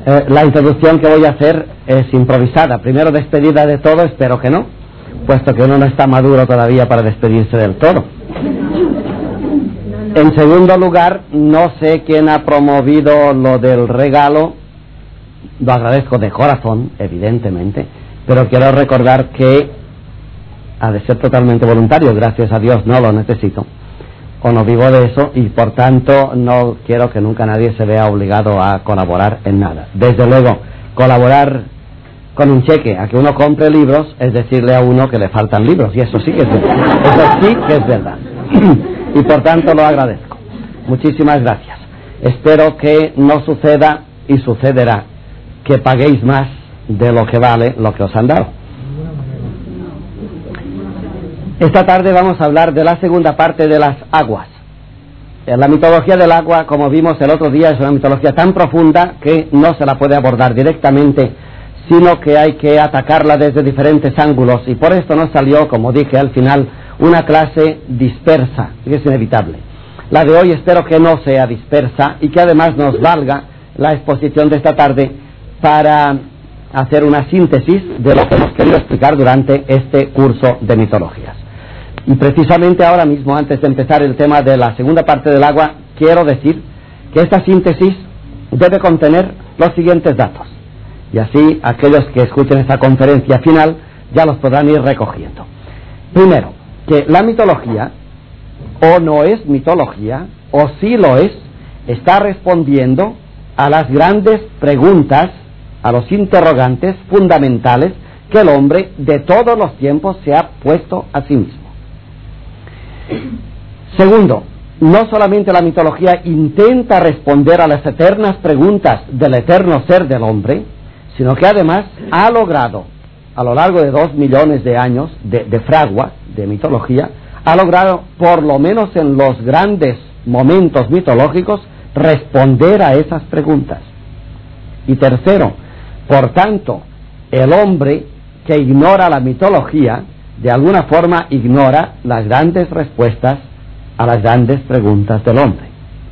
La introducción que voy a hacer es improvisada. Primero, despedida de todo, espero que no, puesto que uno no está maduro todavía para despedirse del todo. En segundo lugar, no sé quién ha promovido lo del regalo, lo agradezco de corazón, evidentemente, pero quiero recordar que ha de ser totalmente voluntario, gracias a Dios no lo necesito, o no vivo de eso, y por tanto no quiero que nunca nadie se vea obligado a colaborar en nada. Desde luego, colaborar con un cheque a que uno compre libros es decirle a uno que le faltan libros, y eso sí que es verdad. Eso sí que es verdad. Y por tanto lo agradezco. Muchísimas gracias. Espero que no suceda, y sucederá, que paguéis más de lo que vale lo que os han dado. Esta tarde vamos a hablar de la segunda parte de las aguas. La mitología del agua, como vimos el otro día, es una mitología tan profunda que no se la puede abordar directamente, sino que hay que atacarla desde diferentes ángulos, y por esto nos salió, como dije al final, una clase dispersa, que es inevitable. La de hoy espero que no sea dispersa y que además nos valga la exposición de esta tarde para hacer una síntesis de lo que hemos querido explicar durante este curso de mitologías. Y precisamente ahora mismo, antes de empezar el tema de la segunda parte del agua, quiero decir que esta síntesis debe contener los siguientes datos, y así aquellos que escuchen esta conferencia final ya los podrán ir recogiendo. Primero, que la mitología, o no es mitología, o sí lo es, está respondiendo a las grandes preguntas, a los interrogantes fundamentales que el hombre de todos los tiempos se ha puesto a sí mismo. Segundo, no solamente la mitología intenta responder a las eternas preguntas del eterno ser del hombre, sino que además ha logrado, a lo largo de 2 millones de años de fragua, de mitología, ha logrado, por lo menos en los grandes momentos mitológicos, responder a esas preguntas. Y tercero, por tanto, el hombre que ignora la mitología, de alguna forma ignora las grandes respuestas a las grandes preguntas del hombre.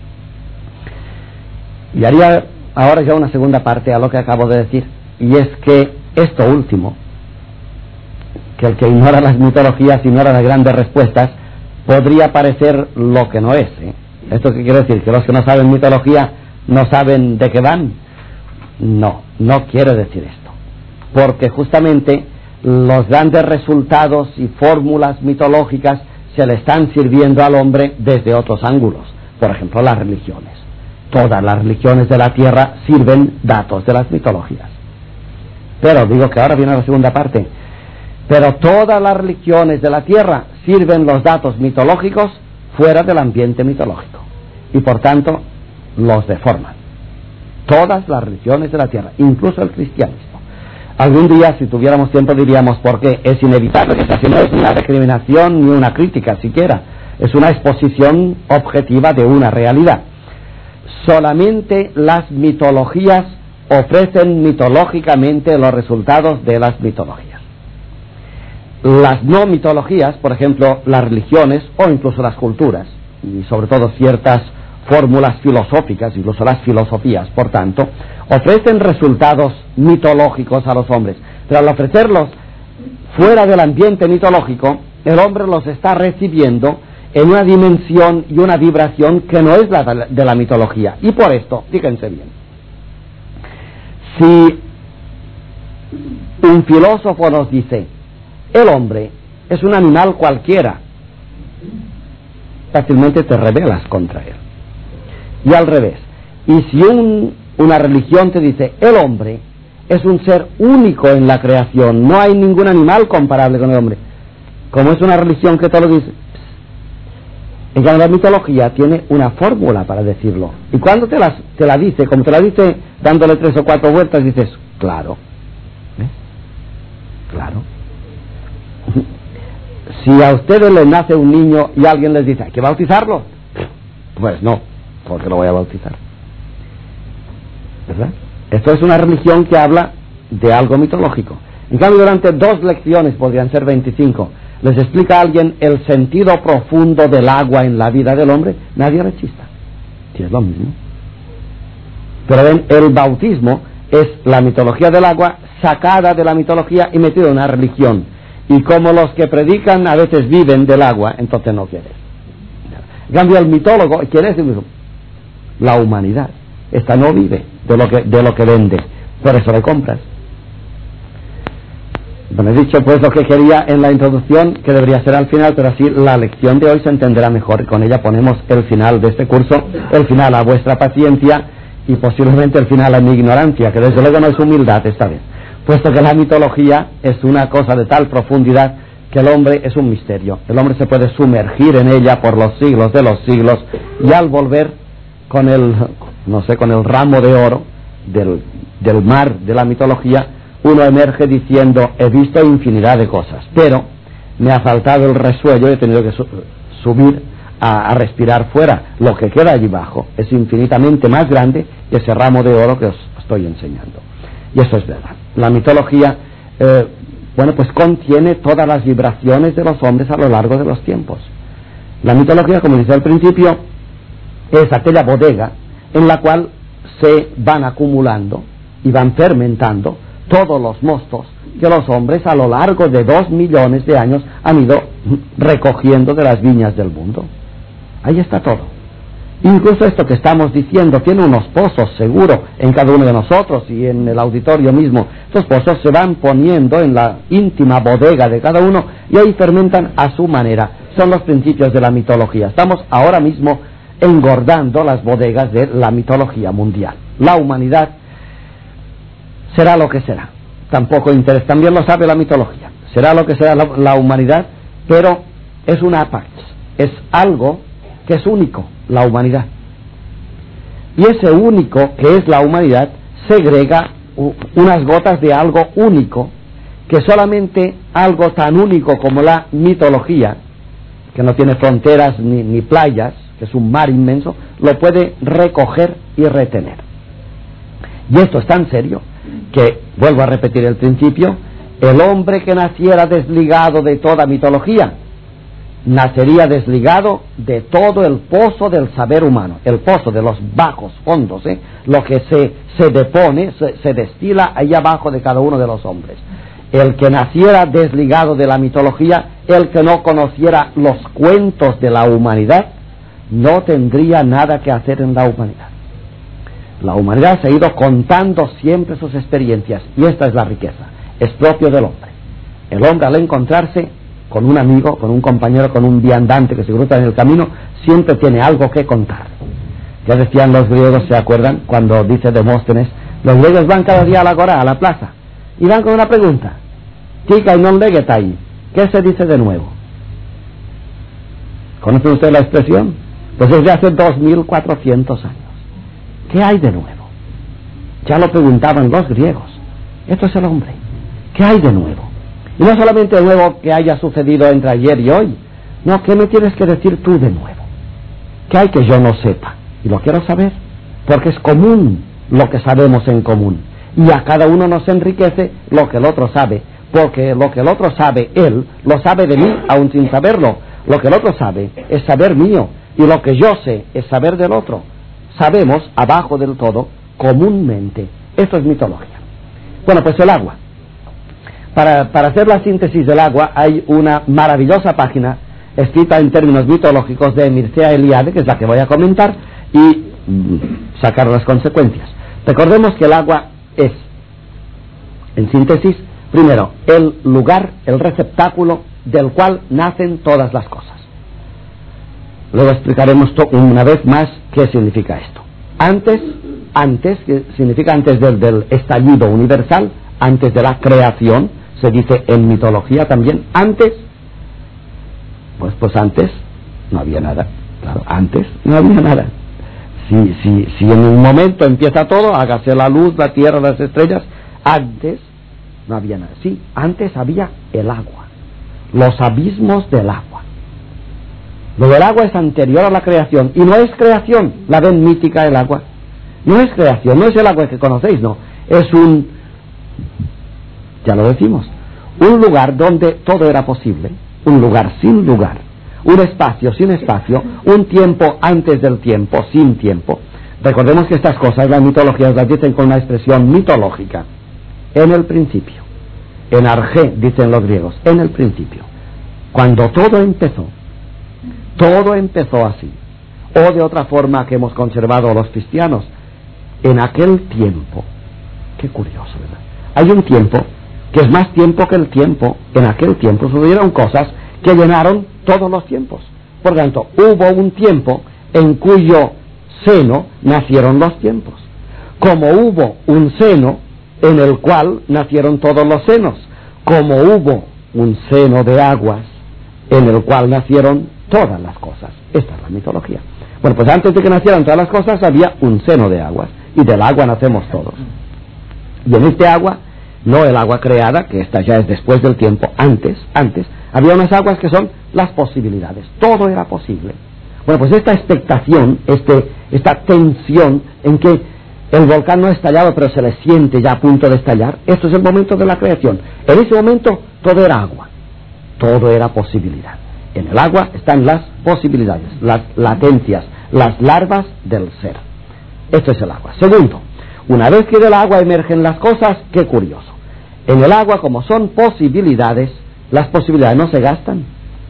Y haría ahora ya una segunda parte a lo que acabo de decir, y es que esto último, que el que ignora las mitologías, ignora las grandes respuestas, podría parecer lo que no es, ¿eh? ¿Esto qué quiere decir? ¿Que los que no saben mitología no saben de qué van? No, no quiere decir esto, porque justamente los grandes resultados y fórmulas mitológicas se le están sirviendo al hombre desde otros ángulos. Por ejemplo, las religiones. Todas las religiones de la tierra sirven datos de las mitologías. Pero digo que ahora viene la segunda parte. Pero todas las religiones de la tierra sirven los datos mitológicos fuera del ambiente mitológico, y por tanto los deforman. Todas las religiones de la tierra, incluso el cristianismo. Algún día, si tuviéramos tiempo, diríamos por qué. Es inevitable, que esta no es una recriminación ni una crítica siquiera, es una exposición objetiva de una realidad. Solamente las mitologías ofrecen mitológicamente los resultados de las mitologías. Las no mitologías, por ejemplo, las religiones o incluso las culturas, y sobre todo ciertas fórmulas filosóficas, incluso las filosofías, por tanto, ofrecen resultados mitológicos a los hombres, pero al ofrecerlos fuera del ambiente mitológico, el hombre los está recibiendo en una dimensión y una vibración que no es la de la mitología. Y por esto, fíjense bien, si un filósofo nos dice el hombre es un animal cualquiera, fácilmente te rebelas contra él. Y al revés, y si una religión te dice el hombre es un ser único en la creación, no hay ningún animal comparable con el hombre, como es una religión que te lo dice, en cambio la mitología tiene una fórmula para decirlo, y cuando te la dice, como te la dice dándole 3 o 4 vueltas, dices claro, ¿ves? Claro. Si a ustedes les nace un niño y alguien les dice hay que bautizarlo, pues no, porque lo voy a bautizar, ¿verdad? Esto es una religión que habla de algo mitológico. En cambio, durante 2 lecciones, podrían ser 25, les explica a alguien el sentido profundo del agua en la vida del hombre, nadie rechista, si es lo mismo. Pero ven, el bautismo es la mitología del agua sacada de la mitología y metida en una religión. Y como los que predican a veces viven del agua, entonces no quiere. En cambio, el mitólogo, ¿quién es? La humanidad. Esta no vive de lo que vende, por eso le compras. Bueno, he dicho pues lo que quería en la introducción, que debería ser al final, pero así la lección de hoy se entenderá mejor, y con ella ponemos el final de este curso, el final a vuestra paciencia y posiblemente el final a mi ignorancia, que desde luego no es humildad esta vez, puesto que la mitología es una cosa de tal profundidad que el hombre es un misterio. El hombre se puede sumergir en ella por los siglos de los siglos, y al volver con el ramo de oro del mar de la mitología, uno emerge diciendo: he visto infinidad de cosas, pero me ha faltado el resuello, he tenido que subir a respirar fuera. Lo que queda allí abajo es infinitamente más grande que ese ramo de oro que os estoy enseñando. Y eso es verdad. La mitología, pues contiene todas las vibraciones de los hombres a lo largo de los tiempos. La mitología, como dice al principio, es aquella bodega en la cual se van acumulando y van fermentando todos los mostos que los hombres a lo largo de 2 millones de años han ido recogiendo de las viñas del mundo. Ahí está todo. Incluso esto que estamos diciendo tiene unos pozos seguro en cada uno de nosotros y en el auditorio mismo. Estos pozos se van poniendo en la íntima bodega de cada uno y ahí fermentan a su manera. Son los principios de la mitología. Estamos ahora mismo engordando las bodegas de la mitología mundial. La humanidad será lo que será. Tampoco interesa, también lo sabe la mitología. Será lo que será la humanidad, pero es una apax, es algo que es único, la humanidad. Y ese único que es la humanidad segrega unas gotas de algo único, que solamente algo tan único como la mitología, que no tiene fronteras ni playas, que es un mar inmenso, lo puede recoger y retener. Y esto es tan serio que, vuelvo a repetir el principio, el hombre que naciera desligado de toda mitología, nacería desligado de todo el pozo del saber humano, el pozo de los bajos fondos, lo que se depone, se destila ahí abajo de cada uno de los hombres. El que naciera desligado de la mitología, el que no conociera los cuentos de la humanidad, no tendría nada que hacer en la humanidad. La humanidad se ha ido contando siempre sus experiencias, y esta es la riqueza, es propio del hombre. El hombre, al encontrarse con un amigo, con un compañero, con un viandante que se cruza en el camino, siempre tiene algo que contar. Ya decían los griegos, ¿se acuerdan? Cuando dice Demóstenes, los griegos van cada día a la agora, a la plaza, y van con una pregunta: Tica y non legetai, ¿qué se dice de nuevo? ¿Conoce usted la expresión? Pues desde hace 2400 años. ¿Qué hay de nuevo? Ya lo preguntaban los griegos. Esto es el hombre. ¿Qué hay de nuevo? Y no solamente de nuevo que haya sucedido entre ayer y hoy. No, ¿qué me tienes que decir tú de nuevo? ¿Qué hay que yo no sepa? Y lo quiero saber, porque es común lo que sabemos en común. Y a cada uno nos enriquece lo que el otro sabe, porque lo que el otro sabe, él lo sabe de mí, aún sin saberlo. Lo que el otro sabe es saber mío, y lo que yo sé es saber del otro. Sabemos abajo del todo comúnmente. Esto es mitología. Bueno, pues el agua. Para hacer la síntesis del agua hay una maravillosa página escrita en términos mitológicos de Mircea Eliade, que es la que voy a comentar, y sacar las consecuencias. Recordemos que el agua es, en síntesis, primero, el lugar, el receptáculo del cual nacen todas las cosas. Luego explicaremos una vez más qué significa esto. Antes, que significa antes del estallido universal, antes de la creación, se dice en mitología también, antes, pues antes no había nada. Claro, antes no había nada. Si en un momento empieza todo, hágase la luz, la tierra, las estrellas, antes no había nada. Sí, antes había el agua, los abismos del agua. Lo del agua es anterior a la creación, y no es creación, la ven mítica el agua. No es creación, no es el agua que conocéis, no. Es ya lo decimos, un lugar donde todo era posible, un lugar sin lugar, un espacio sin espacio, un tiempo antes del tiempo, sin tiempo, Recordemos que estas cosas, las mitologías las dicen con una expresión mitológica. En el principio. En arjé, dicen los griegos, en el principio. Cuando todo empezó así. O de otra forma que hemos conservado los cristianos, en aquel tiempo. Qué curioso, ¿verdad? Hay un tiempo que es más tiempo que el tiempo. En aquel tiempo sucedieron cosas que llenaron todos los tiempos. Por tanto, hubo un tiempo en cuyo seno nacieron los tiempos. Como hubo un seno en el cual nacieron todos los senos. Como hubo un seno de aguas en el cual nacieron todas las cosas. Esta es la mitología. Bueno, pues antes de que nacieran todas las cosas había un seno de aguas, y del agua nacemos todos. Y en este agua, no el agua creada, que esta ya es después del tiempo, antes, había unas aguas que son las posibilidades. Todo era posible. Bueno, pues esta expectación, esta tensión en que el volcán no ha estallado, pero se le siente ya a punto de estallar, esto es el momento de la creación. En ese momento todo era agua, todo era posibilidad. En el agua están las posibilidades, las latencias, las larvas del ser. Esto es el agua. Segundo, una vez que del agua emergen las cosas, qué curioso. En el agua, como son posibilidades, las posibilidades no se gastan.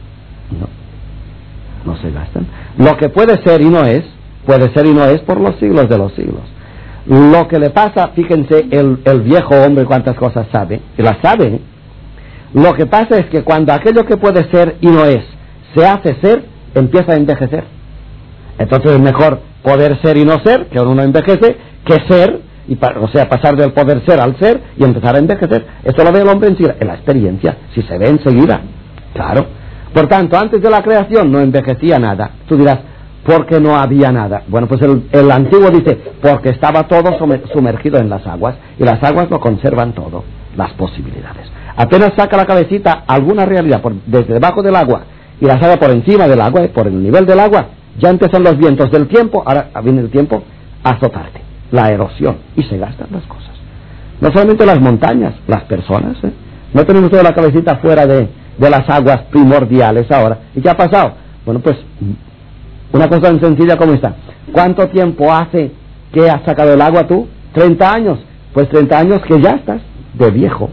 No se gastan. Lo que puede ser y no es por los siglos de los siglos. Lo que le pasa, fíjense, el viejo hombre cuántas cosas sabe, y las sabe, ¿eh? Lo que pasa es que cuando aquello que puede ser y no es, se hace ser, empieza a envejecer. Entonces es mejor poder ser y no ser, que uno envejece, que ser, o sea, pasar del poder ser al ser y empezar a envejecer. Esto lo ve el hombre en la experiencia, si se ve enseguida, claro. Por tanto, antes de la creación no envejecía nada. Tú dirás, ¿por qué no había nada? Bueno, pues el antiguo dice, porque estaba todo sumergido en las aguas, y las aguas lo conservan todo, las posibilidades. Apenas saca la cabecita alguna realidad desde debajo del agua, y la saca por encima del agua, por el nivel del agua, ya empiezan los vientos del tiempo, ahora viene el tiempo a azotarte, la erosión, y se gastan las cosas. No solamente las montañas, las personas, ¿eh? No tenemos toda la cabecita fuera de las aguas primordiales ahora. ¿Y qué ha pasado? Bueno, pues una cosa tan sencilla como esta. ¿Cuánto tiempo hace que has sacado el agua tú? 30 años. Pues 30 años que ya estás de viejo.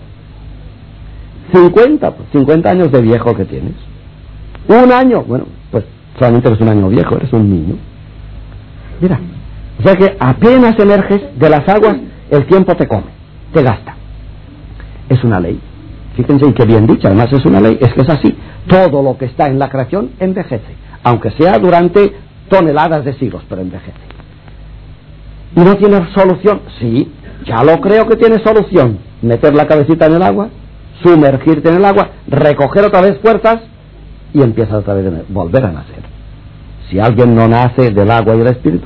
50 años de viejo que tienes. Un año, bueno, pues solamente eres un año viejo, eres un niño. Mira, o sea que apenas emerges de las aguas, el tiempo te come, te gasta. Es una ley. Fíjense, y qué bien dicho, además es una ley, es que es así. Todo lo que está en la creación envejece, aunque sea durante toneladas de siglos, pero envejece. ¿Y no tiene solución? Sí, ya lo creo que tiene solución. Meter la cabecita en el agua, sumergirte en el agua, recoger otra vez fuerzas y empieza otra vez a volver a nacer. Si alguien no nace del agua y del espíritu,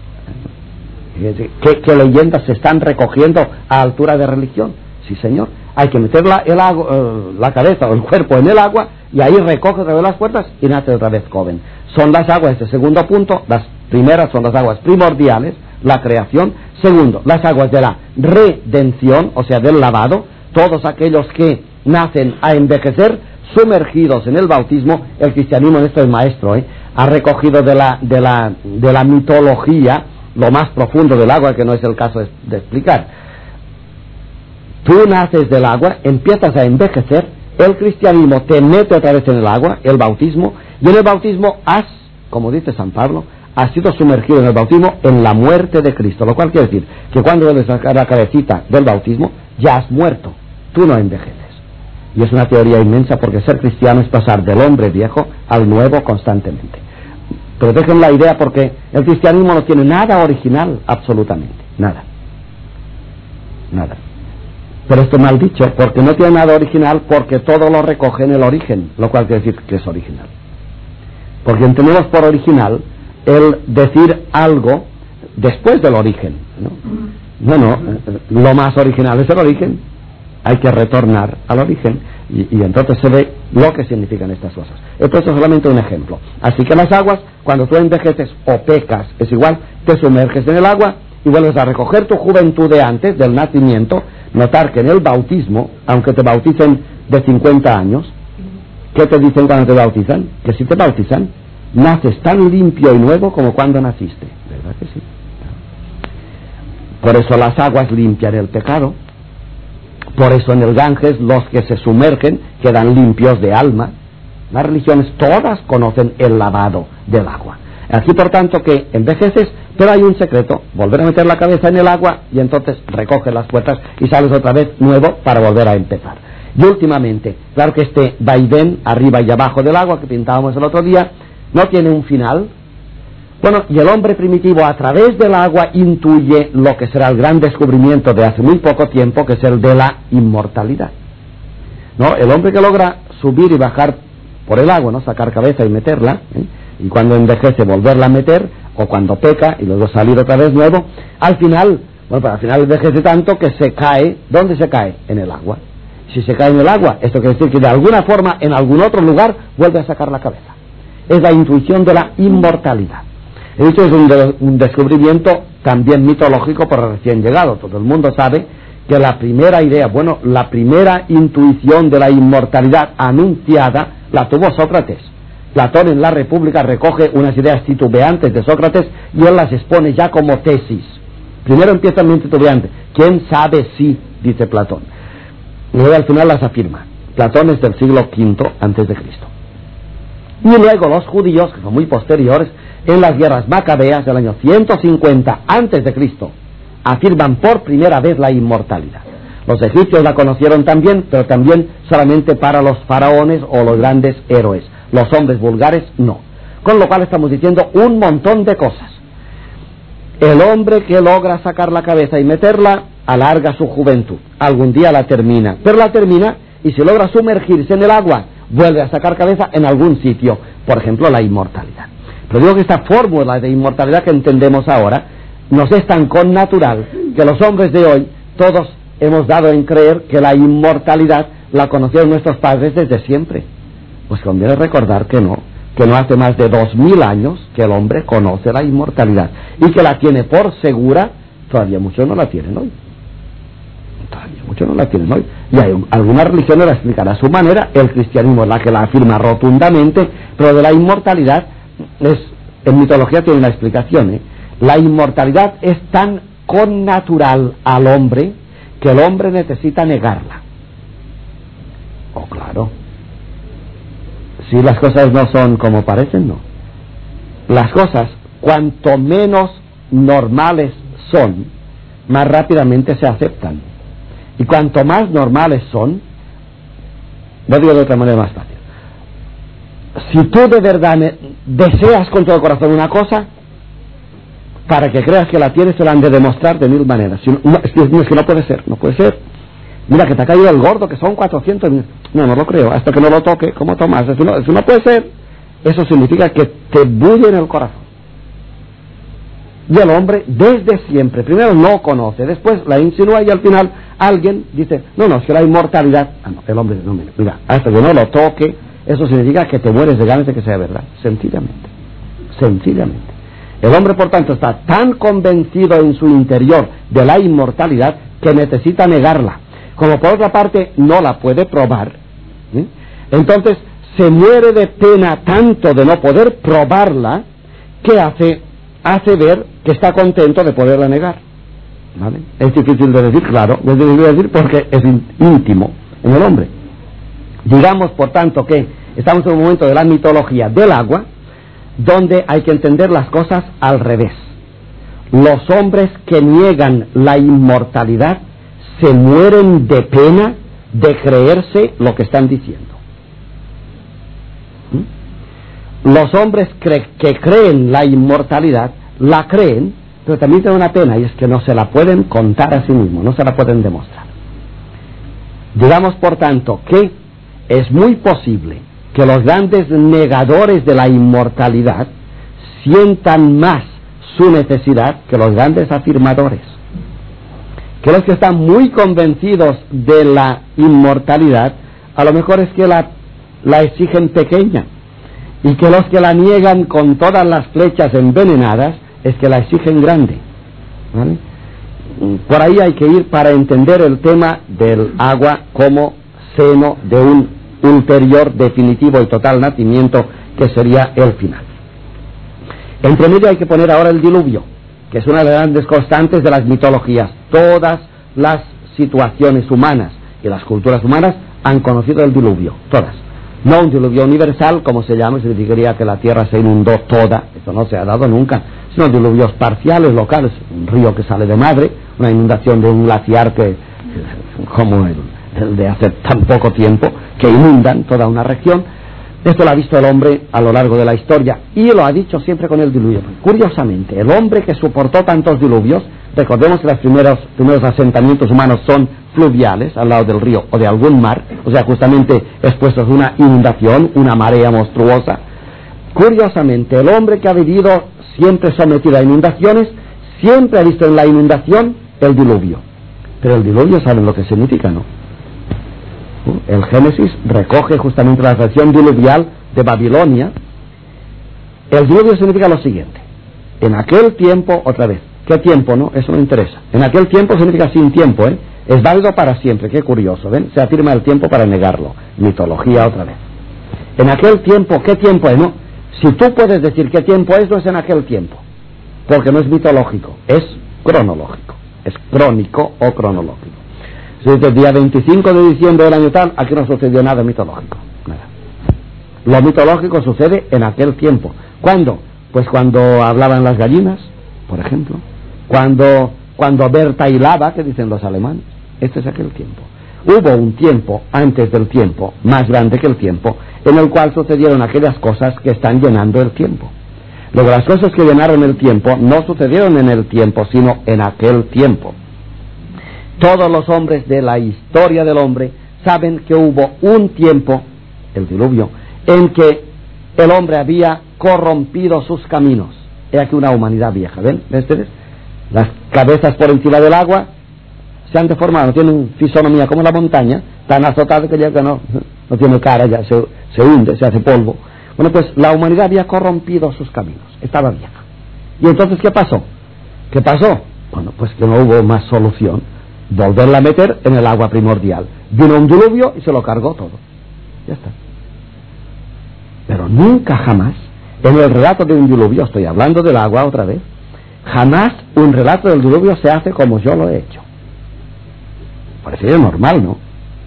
¿qué leyendas se están recogiendo a altura de religión? Sí, señor. Hay que meter la cabeza o el cuerpo en el agua, y ahí recoge otra vez las fuerzas y nace otra vez joven. Son las aguas, este segundo punto. Las primeras son las aguas primordiales, la creación. Segundo, las aguas de la redención, o sea, del lavado. Todos aquellos que nacen a envejecer, sumergidos en el bautismo. El cristianismo en esto es maestro, ha recogido de la mitología lo más profundo del agua, que no es el caso de explicar. Tú naces del agua, empiezas a envejecer, el cristianismo te mete otra vez en el agua, el bautismo, y en el bautismo como dice San Pablo, has sido sumergido en el bautismo en la muerte de Cristo, lo cual quiere decir que cuando debes sacar la cabecita del bautismo, ya has muerto, tú no envejeces. Y es una teoría inmensa, porque ser cristiano es pasar del hombre viejo al nuevo constantemente. Pero dejen la idea, porque el cristianismo no tiene nada original, absolutamente, nada. Pero esto mal dicho, porque no tiene nada original, porque todo lo recoge en el origen, lo cual quiere decir que es original. Porque entendemos por original el decir algo después del origen, ¿no? No, lo más original es el origen. Hay que retornar al origen, y entonces se ve lo que significan estas cosas. Esto es solamente un ejemplo. Así que las aguas, cuando tú envejeces o pecas, es igual, te sumerges en el agua y vuelves a recoger tu juventud de antes, del nacimiento. Notar que en el bautismo, aunque te bauticen de 50 años, ¿qué te dicen cuando te bautizan? Que si te bautizan, naces tan limpio y nuevo como cuando naciste. ¿Verdad que sí? Por eso las aguas limpian el pecado. Por eso en el Ganges los que se sumergen quedan limpios de alma. Las religiones todas conocen el lavado del agua. Aquí por tanto que envejeces, pero hay un secreto: volver a meter la cabeza en el agua y entonces recoges las puertas y sales otra vez nuevo para volver a empezar. Y últimamente, claro que este vaivén arriba y abajo del agua que pintábamos el otro día no tiene un final. Bueno, y el hombre primitivo a través del agua intuye lo que será el gran descubrimiento de hace muy poco tiempo, que es el de la inmortalidad. ¿No? El hombre que logra subir y bajar por el agua, ¿no? Sacar cabeza y meterla, y cuando envejece volverla a meter, o cuando peca y luego salir otra vez nuevo, al final, bueno, pero al final envejece tanto que se cae. ¿Dónde se cae? En el agua. Si se cae en el agua, esto quiere decir que de alguna forma, en algún otro lugar, vuelve a sacar la cabeza. Es la intuición de la inmortalidad. He dicho, es un descubrimiento también mitológico por el recién llegado. Todo el mundo sabe que la primera idea, bueno, la primera intuición de la inmortalidad anunciada la tuvo Sócrates. Platón en la República recoge unas ideas titubeantes de Sócrates y él las expone ya como tesis. Primero empiezan muy titubeantes. ¿Quién sabe si? Dice Platón. Y luego al final las afirma. Platón es del siglo V antes de Cristo. Y luego los judíos, que son muy posteriores, en las guerras macabeas del año 150 antes de Cristo, afirman por primera vez la inmortalidad. Los egipcios la conocieron también, pero también solamente para los faraones o los grandes héroes. Los hombres vulgares no. Con lo cual estamos diciendo un montón de cosas. El hombre que logra sacar la cabeza y meterla, alarga su juventud. Algún día la termina, pero la termina y si logra sumergirse en el agua, vuelve a sacar cabeza en algún sitio. Por ejemplo, la inmortalidad. Pero digo que esta fórmula de inmortalidad que entendemos ahora nos es tan connatural que los hombres de hoy todos hemos dado en creer que la inmortalidad la conocieron nuestros padres desde siempre. Pues conviene recordar que no hace más de 2000 años que el hombre conoce la inmortalidad y que la tiene por segura. Todavía muchos no la tienen hoy. Y hay algunas religiones la explican a su manera. El cristianismo es la que la afirma rotundamente, pero de la inmortalidad en mitología tiene una explicación. La inmortalidad es tan connatural al hombre que el hombre necesita negarla. Oh, claro. Si las cosas no son como parecen, no. Las cosas, cuanto menos normales son, más rápidamente se aceptan. Y cuanto más normales son, lo digo de otra manera más fácil. Si tú de verdad deseas con todo el corazón una cosa, para que creas que la tienes, te la han de demostrar de 1000 maneras. Si no, es que no puede ser. Mira que te ha caído el gordo, que son 400. No lo creo, hasta que no lo toque. ¿Cómo tomas? Eso no puede ser. Eso significa que te bulle en el corazón. Y el hombre desde siempre, primero no conoce, después la insinúa y al final alguien dice, no, es que la inmortalidad. No, el hombre no, mira, hasta que no lo toque, eso significa que te mueres de ganas de que sea verdad. Sencillamente. El hombre, por tanto, está tan convencido en su interior de la inmortalidad que necesita negarla. Como por otra parte no la puede probar, entonces se muere de pena tanto de no poder probarla que hace ver que está contento de poderla negar. ¿Vale? Es difícil de decir, claro, es difícil de decir porque es íntimo en el hombre. Digamos, por tanto, que estamos en un momento de la mitología del agua, donde hay que entender las cosas al revés. Los hombres que niegan la inmortalidad se mueren de pena de creerse lo que están diciendo. Los hombres que creen la inmortalidad, la creen, pero también tienen una pena, y es que no se la pueden contar a sí mismos, no se la pueden demostrar. Digamos, por tanto, que es muy posible que los grandes negadores de la inmortalidad sientan más su necesidad que los grandes afirmadores. Que los que están muy convencidos de la inmortalidad, a lo mejor es que la exigen pequeña, y que los que la niegan con todas las flechas envenenadas, es que la exigen grande. ¿Vale? Por ahí hay que ir para entender el tema del agua como seno de un ulterior, definitivo y total nacimiento, que sería el final. Entre medio hay que poner ahora el diluvio, que es una de las grandes constantes de las mitologías. Todas las situaciones humanas y las culturas humanas han conocido el diluvio, todas. No un diluvio universal, como se llama, significaría que la tierra se inundó toda, eso no se ha dado nunca, sino diluvios parciales, locales, un río que sale de madre, una inundación de un glaciar que, como el de hace tan poco tiempo, que inundan toda una región. Esto lo ha visto el hombre a lo largo de la historia y lo ha dicho siempre con el diluvio. Curiosamente, el hombre que soportó tantos diluvios, recordemos que los primeros asentamientos humanos son fluviales, al lado del río o de algún mar, o sea, justamente expuestos a una inundación, una marea monstruosa. Curiosamente, el hombre que ha vivido siempre sometido a inundaciones, siempre ha visto en la inundación el diluvio. Pero el diluvio, ¿saben lo que significa, no? El Génesis recoge justamente la versión diluvial de Babilonia. El diluvio significa lo siguiente: en aquel tiempo, otra vez, ¿qué tiempo, no? Eso no interesa. En aquel tiempo significa sin tiempo, ¿eh? Es válido para siempre, qué curioso, ¿ven? Se afirma el tiempo para negarlo. Mitología otra vez. En aquel tiempo, ¿qué tiempo es, no? Si tú puedes decir qué tiempo es, no es en aquel tiempo, porque no es mitológico, es cronológico, es crónico o cronológico. Si dice el día 25 de diciembre del año tal, aquí no sucedió nada mitológico, nada. Lo mitológico sucede en aquel tiempo. ¿Cuándo? Pues cuando hablaban las gallinas, por ejemplo, cuando Berta hilaba, que dicen los alemanes. Este es aquel tiempo. Hubo un tiempo antes del tiempo, más grande que el tiempo, en el cual sucedieron aquellas cosas que están llenando el tiempo. Luego, las cosas que llenaron el tiempo no sucedieron en el tiempo, sino en aquel tiempo. Todos los hombres de la historia del hombre saben que hubo un tiempo, el diluvio, en que el hombre había corrompido sus caminos. He aquí una humanidad vieja, ¿ven? ¿Ven ustedes? Las cabezas por encima del agua se han deformado, no tienen fisonomía como la montaña, tan azotada que ya que no tiene cara, ya se hunde, se hace polvo. Bueno, pues la humanidad había corrompido sus caminos, estaba vieja. ¿Y entonces qué pasó? ¿Qué pasó? Bueno, pues que no hubo más solución, volverla a meter en el agua primordial. Vino un diluvio y se lo cargó todo. Ya está. Pero nunca jamás, en el relato de un diluvio, estoy hablando del agua otra vez, jamás un relato del diluvio se hace como yo lo he hecho. Parecería normal, ¿no?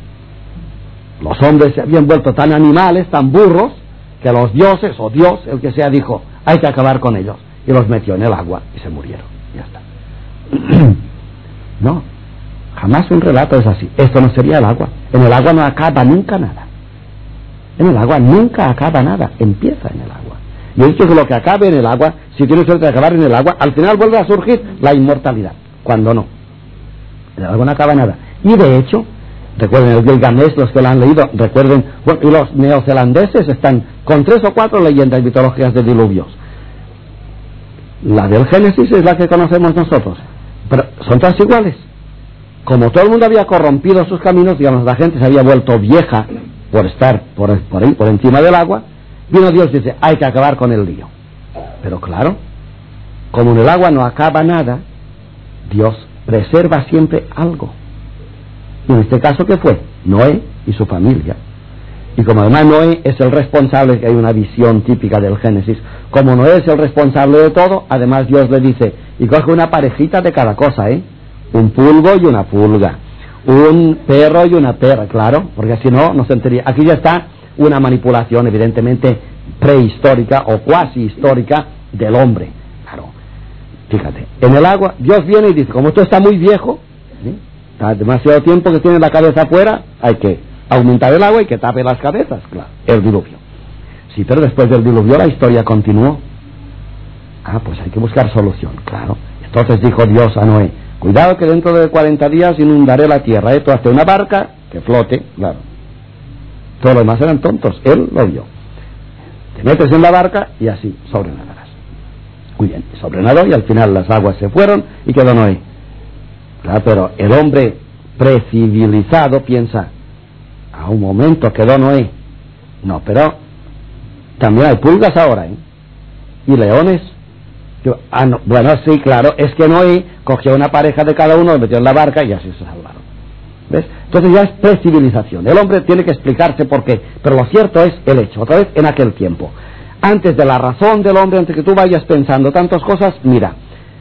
Los hombres se habían vuelto tan animales, tan burros, que los dioses, o Dios, el que sea, dijo, hay que acabar con ellos. Y los metió en el agua y se murieron. Ya está. No, jamás un relato es así. Esto no sería el agua. En el agua no acaba nunca nada. En el agua nunca acaba nada. Empieza en el agua. Y esto es lo que acabe en el agua. Si tienes suerte de acabar en el agua, al final vuelve a surgir la inmortalidad. Cuando no. En el agua no acaba nada. Y de hecho, recuerden el Gilgamesh, los que lo han leído, recuerden, bueno, y los neozelandeses están con 3 o 4 leyendas mitológicas de diluvios. La del Génesis es la que conocemos nosotros, pero son todas iguales. Como todo el mundo había corrompido sus caminos, digamos, la gente se había vuelto vieja por estar por ahí, por encima del agua, vino Dios y dice, hay que acabar con el lío. Pero claro, como en el agua no acaba nada, Dios preserva siempre algo. Y en este caso, ¿qué fue? Noé y su familia. Y como además Noé es el responsable, que hay una visión típica del Génesis, como Noé es el responsable de todo, además Dios le dice, y coge una parejita de cada cosa, ¿eh? Un pulgo y una pulga, un perro y una perra, claro, porque si no, no se entendería. Aquí ya está una manipulación evidentemente prehistórica o cuasi histórica del hombre. Claro, fíjate, en el agua Dios viene y dice, como esto está muy viejo, ¿sí? Está demasiado tiempo que tiene la cabeza afuera, hay que aumentar el agua y que tape las cabezas, claro, el diluvio. Sí, pero después del diluvio la historia continuó. Ah, pues hay que buscar solución, claro. Entonces dijo Dios a Noé, cuidado que dentro de 40 días inundaré la tierra, tú hazte una barca que flote, claro. Todos los demás eran tontos, él lo vio. Te metes en la barca y así sobrenadarás. Muy bien, sobrenadó y al final las aguas se fueron y quedó Noé. Claro, pero el hombre precivilizado piensa, a un momento quedó Noé. No, pero también hay pulgas ahora, ¿eh? Y leones. No, bueno, sí, claro, es que Noé cogió una pareja de cada uno, lo metió en la barca y así se salvaron. ¿Ves? Entonces ya es precivilización. El hombre tiene que explicarse por qué, pero lo cierto es el hecho. Otra vez, en aquel tiempo, antes de la razón del hombre, antes que tú vayas pensando tantas cosas, mira,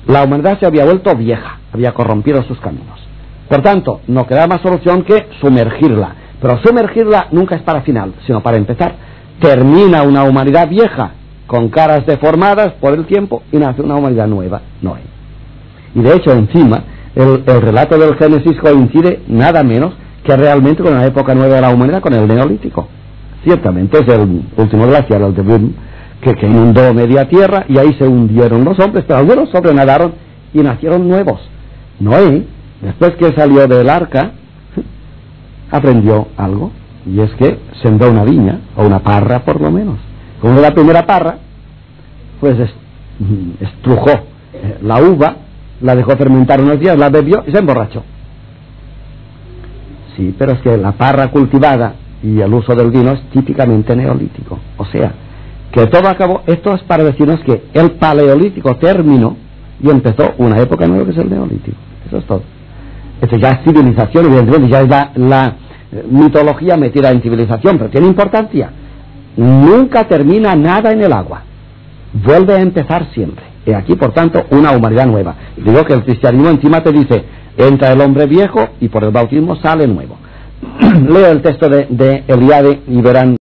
La humanidad se había vuelto vieja, había corrompido sus caminos. Por tanto, no queda más solución que sumergirla. Pero sumergirla nunca es para final, sino para empezar. Termina una humanidad vieja, con caras deformadas por el tiempo, y nace una humanidad nueva, Noé. Y de hecho, encima, el relato del Génesis coincide nada menos que realmente con la época nueva de la humanidad, con el Neolítico. Ciertamente es el último glaciar, el de Boom, que inundó media tierra, y ahí se hundieron los hombres, pero algunos sobrenadaron y nacieron nuevos. Noé, después que salió del arca, aprendió algo, y es que sembró una viña, o una parra por lo menos. Como la primera parra, pues estrujó la uva, la dejó fermentar unos días, la bebió y se emborrachó. Sí, pero es que la parra cultivada y el uso del vino es típicamente neolítico. O sea, que todo acabó. Esto es para decirnos que el paleolítico terminó y empezó una época nueva que es el neolítico. Eso es todo. Esto ya es civilización, evidentemente, ya es la mitología metida en civilización, pero tiene importancia. Nunca termina nada en el agua. Vuelve a empezar siempre. Y aquí, por tanto, una humanidad nueva. Digo que el cristianismo encima te dice, entra el hombre viejo y por el bautismo sale nuevo. Leo el texto de Eliade y verán